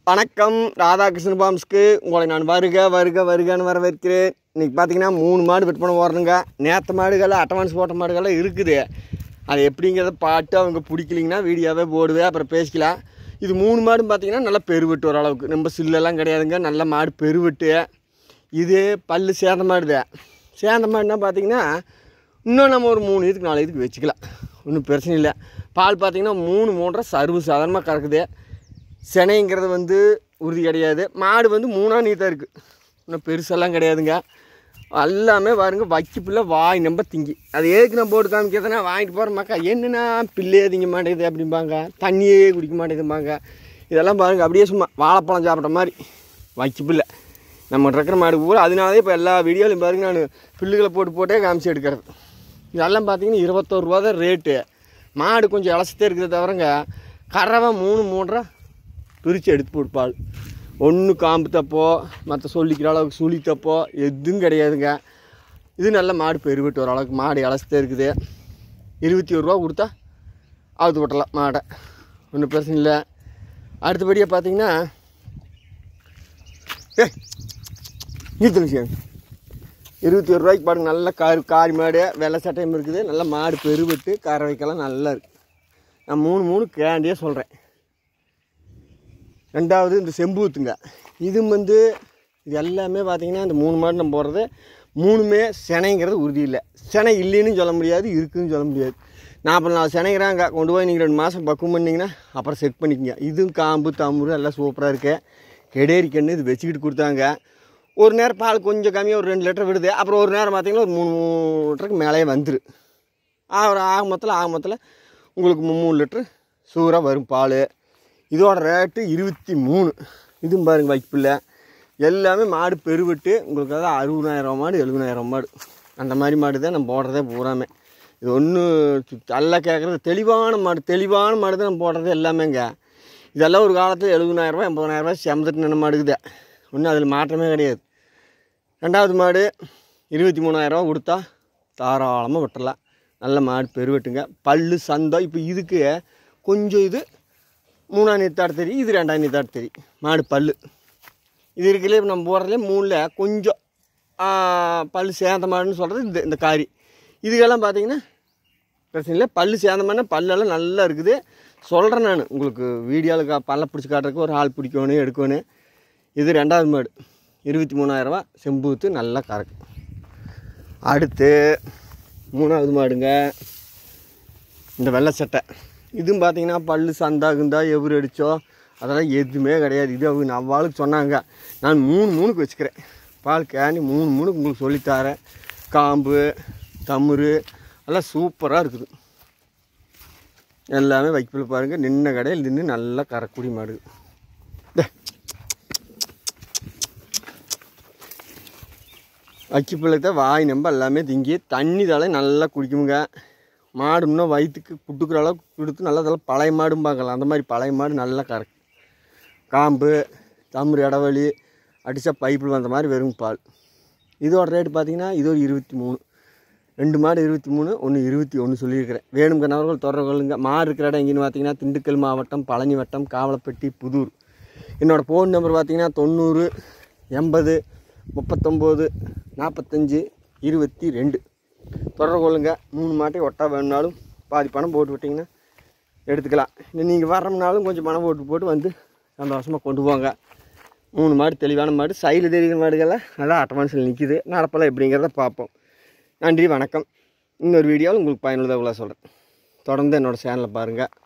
வணக்கம் ராதாகிருஷ்ணன் பாம்ஸ்க்கு உங்களை நான் வருகன்னு வரவேற்கிறேன். இன்றைக்கி பார்த்தீங்கன்னா 3 மாடு வெட் பண்ண போகிறேனுங்க. நேற்று மாடுகளில் அட்டவான்ஸ் போட்ட மாடுகள்லாம் இருக்குது. அது எப்படிங்கிறத பாட்டு அவங்க பிடிக்கலிங்கன்னா வீடியோவே போடுவேன், அப்புறம் பேசிக்கலாம். இது 3 மாடும் பார்த்தீங்கன்னா நல்லா பெருவெட்டு ஓரளவுக்கு, நம்ம சில்லெல்லாம் கிடையாதுங்க. நல்ல மாடு பெருவெட்டு. இது பல்லு சேர்ந்த மாடுதான். சேர்ந்த மாடுனா பார்த்தீங்கன்னா இன்னும் நம்ம ஒரு 3 இதுக்கு 4 இதுக்கு வச்சுக்கலாம், ஒன்றும் பிரச்சனை இல்லை. பால் பார்த்தீங்கன்னா 3 சர்வ சாதாரணமாக கறக்குது. செனைங்கிறது உறுதி கிடையாது. மாடு 3ஆம் நீத்தாக இருக்குது, இன்னும் பெருசெல்லாம் கிடையாதுங்க. எல்லாமே பாருங்க வைக்க பிள்ளை வாய் நம்ப திங்கி. அது எதுக்கு நான் போட்டு காமிக்கிறதுனா வாங்கிட்டு போகிற மக்கா என்னென்னா பிள்ளையே திங்க மாட்டேங்குது அப்படிம்பாங்க, தண்ணியே குடிக்க மாட்டேங்குதும்பாங்க. இதெல்லாம் பாருங்கள் அப்படியே சும்மா வாழைப்பழம் சாப்பிட்ற மாதிரி வைக்க பிள்ளை நம்ம இருக்கிற மாடு பூரா. அதனாலே இப்போ எல்லா வீடியோலையும் பாருங்க நான் பில்லுகளை போட்டே காமிச்சு எடுக்கிறது. இதெல்லாம் பார்த்தீங்கன்னா 21 ரூபா தான் ரேட்டு. மாடு கொஞ்சம் இலசத்தே இருக்கிறத தவிரங்க கறவை 3 பிரித்து எடுத்து போட்டுப்பாள். ஒன்று காம்பு தப்போ மற்ற சொல்லிக்கிற அளவுக்கு சுழி தப்போ எதுவும் கிடையாதுங்க. இது நல்ல மாடு பெருவிட்டு வர அளவுக்கு மாடு இலசத்தே இருக்குது. 21 ரூபா கொடுத்தா அவுத்து போட்டலாம் மாடை, ஒன்றும் பிரச்சனை இல்லை. அடுத்தபடியாக பார்த்தீங்கன்னா 21 ரூபாய்க்கு பாருங்க. நல்ல காரி மாடு, வெள்ளை சட்டையும் இருக்குது. நல்ல மாடு பெருவிட்டு கறவைக்கெல்லாம் நல்லா இருக்குது. நான் 3 கேண்டியாக சொல்கிறேன். ரெண்டாவது இந்த செம்பூத்துங்க. இது இது எல்லாமே பார்த்திங்கன்னா இந்த 3 மாடு நம்ம போடுறது 3மே செனைங்கிறது உறுதி இல்லை. செனை இல்லைன்னு சொல்ல முடியாது, இருக்குதுன்னு சொல்ல முடியாது. 44 செனைங்கிறாங்க. கொண்டு போய் நீங்கள் 2 மாதம் பக்குவம் பண்ணிங்கன்னா அப்புறம் செக் பண்ணிக்கோங்க. இதுவும் காம்பு தம்பு எல்லாம் சூப்பராக இருக்குது. கெடேரி கன்று இது வச்சுக்கிட்டு கொடுத்தாங்க. ஒரு நேரம் பால் கொஞ்சம் கம்மியாக ஒரு 2 லிட்டர் விடுது. அப்புறம் ஒரு நேரம் பார்த்திங்கன்னா ஒரு 3 லிட்டருக்கு மேலேயே வந்துரு. ஆக மொத்தத்தில் உங்களுக்கு 3 லிட்ரு சூறாக வரும் பால். இதோட ரேட்டு 23. இதுவும் பாருங்கள் வைப்பில்லை. எல்லாமே மாடு பெருவிட்டு உங்களுக்கு அதான் 60,000 மாடு 70,000 மாடு அந்த மாதிரி மாடு தான் நம்ம போடுறதே பூராமே. இது ஒன்று நல்லா கேட்குறது தெளிவான மாடு தான் நம்ம போடுறது எல்லாமேங்க. இதெல்லாம் ஒரு காலத்தில் 70,000 80,000 செமந்துட்டு நின்று மாடுக்குதே, ஒன்றும் அதில் மாற்றமே கிடையாது. ரெண்டாவது மாடு 23,000 கொடுத்தா தாராளமாக விட்டுறலாம். நல்ல மாடு பெருவெட்டுங்க. பல்லு சந்தம். இப்போ இதுக்கு கொஞ்சம் இது 3ஆம் நீத்தாடு தெரியும், இது 2ஆம் நீத்தாடு தெரியும். மாடு பல்லு இது இருக்குல்ல. இப்போ நம்ம போடுறதுலே 3ல் கொஞ்சம் பல்லு சேர்ந்த மாடுன்னு சொல்கிறது இந்த காரி. இதுக்கெல்லாம் பார்த்தீங்கன்னா பிரச்சனை இல்லை. பல்லு சேர்ந்த மாடுனா பல்லெல்லாம் நல்லா இருக்குது. சொல்கிறேன் நான் உங்களுக்கு வீடியோவில் பல்ல பிடிச்சி காட்டுறதுக்கு ஒரு ஆள் பிடிக்கணும் எடுக்கணும். இது 2ஆவது மாடு 23,000 செம்பூத்து நல்லா கறக்கு. அடுத்து 3ஆவது மாடுங்க இந்த வெள்ளை சட்டை. இதுவும் பார்த்தீங்கன்னா பல்லு சந்தாகுந்தா எவரு அடித்தோ அதெல்லாம் எதுவுமே கிடையாது. இது அவங்க அவ்வாளுக்கு சொன்னாங்க. நான் 3 வச்சுக்கிறேன். பால் கேண்டி 3 உங்களுக்கு சொல்லித்தரேன். காம்பு தமுறு எல்லாம் சூப்பராக இருக்குது. எல்லாமே வைப்பில் பாருங்கள். நின்ன கடையில் நின்று நல்லா கறக்கூடிய மாடு. வைக்கிப்பிள்ளைத்த வாய் நம்ப எல்லாமே திங்கி தண்ணி தலை நல்லா குடிக்குமுங்க. மாடு இன்னும் வயிற்றுக்கு புட்டுக்கிற அளவுக்கு கொடுத்து நல்லா தலை பழைய மாடும் பார்க்கலாம். அந்த மாதிரி பழைய மாடு நல்லா கறக்கு. காம்பு தம்பு இடவழி அடித்தா பைப்பில் வந்த மாதிரி வெறும் பால். இதோட ரேட்டு பார்த்தீங்கன்னா இது ஒரு 23. 2 மாடு 23, ஒன்று 21 சொல்லியிருக்கிறேன். வேணுங்கிறவர்கள் தொடர்புங்க. மாடு இருக்கிற இடம் எங்கேன்னு பார்த்தீங்கன்னா திண்டுக்கல் மாவட்டம், பழனி வட்டம், காவலப்பட்டி, புதூர். என்னோடய ஃபோன் நம்பர் பார்த்தீங்கன்னா 90 80 39 45 22. தொடர்பு கொள்ளுங்க. 3 மாட்டையும் ஒட்டா வேணுனாலும் பாதி பணம் போட்டு விட்டிங்கன்னா எடுத்துக்கலாம். நீங்கள் வர்றோம்னாலும் கொஞ்சம் பணம் போட்டு வந்து சந்தோஷமாக கொண்டு போங்க. 3 மாடு தெளிவான மாடு. சைடில் தெரிகிற மாடுகள்லாம் நல்லா அட்டவான்ஸில் நிற்கிது. நடப்பெல்லாம் எப்படிங்கிறத பார்ப்போம். நன்றி, வணக்கம். இன்னொரு வீடியோவில் உங்களுக்கு பயனுள்ளதாக சொல்கிறேன். தொடர்ந்து என்னோடய சேனலை பாருங்கள்.